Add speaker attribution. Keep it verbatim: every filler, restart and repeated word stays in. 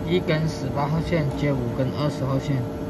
Speaker 1: 一根十八号线接五根二十号线。